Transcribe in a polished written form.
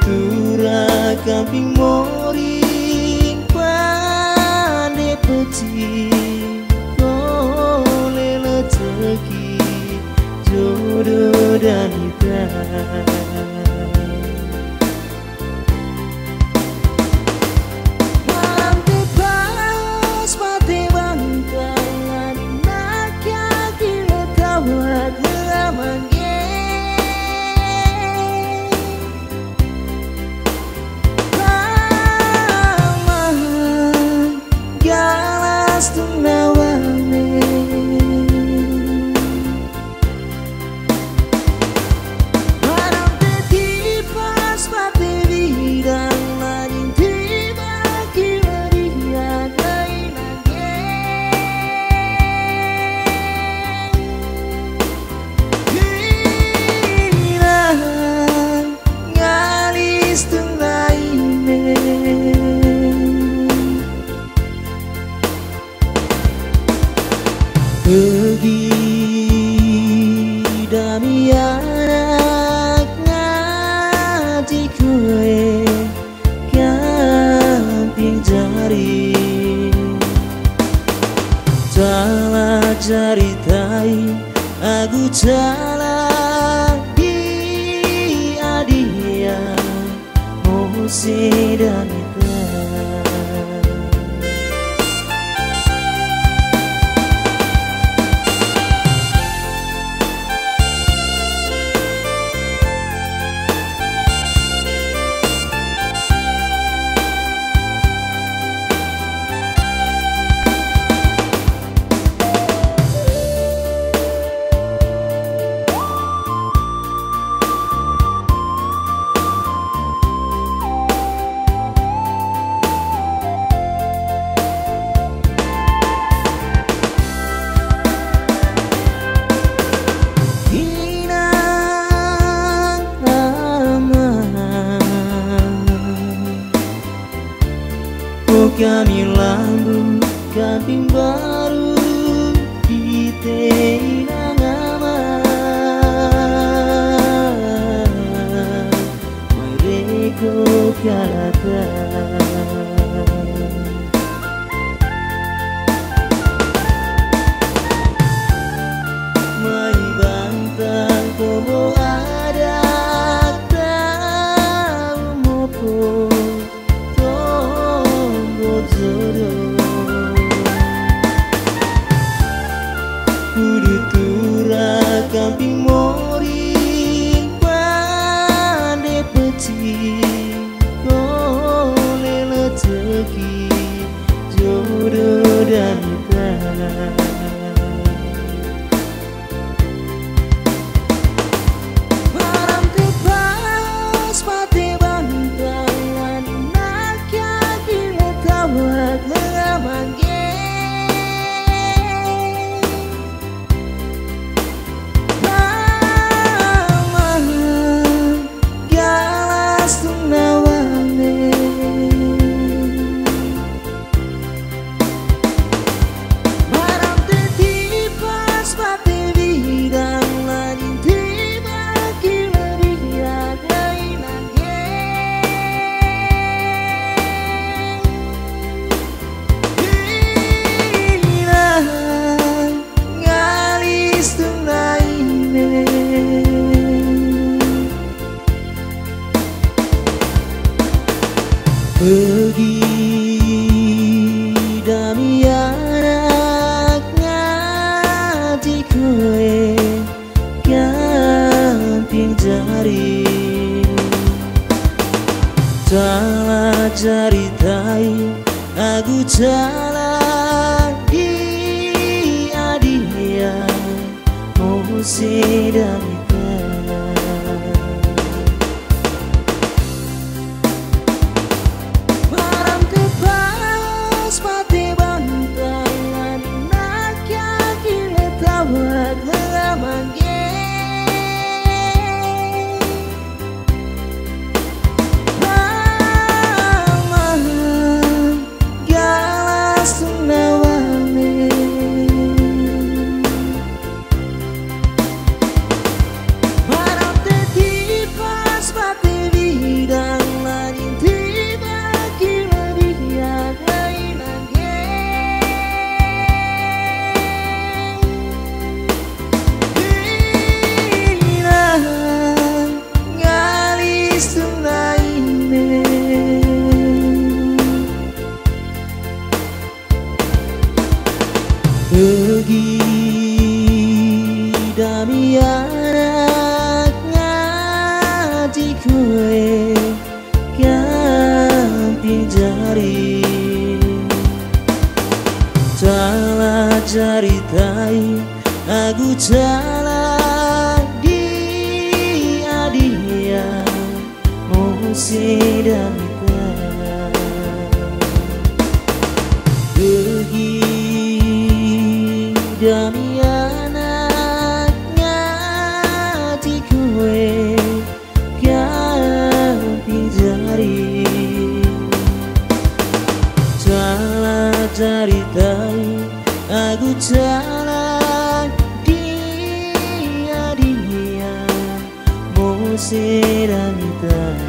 Tutura kamping moring pandai peci oleh rezeki jodoh dan hidayah. Pergi dami anak ngaji kue kamping jari salah jari tai aku jalan di adia musik dan kami lambu kamping baru di Tenangama mereka kalata mai bantang komo ada tahu mopo Tutura kamping moring pandai peci oleh rezeki jodoh dan hidayah. Pergi dami anak ngaji kue kamping jari salah jari tai aku jalan di adia musik dan selaine pergi dami anak ngaji kue gamping jari salah caritai aku jalan di adia musik dan pergi dami anak ngaji kue gamping jari salah caritai aku jalan dia musik dan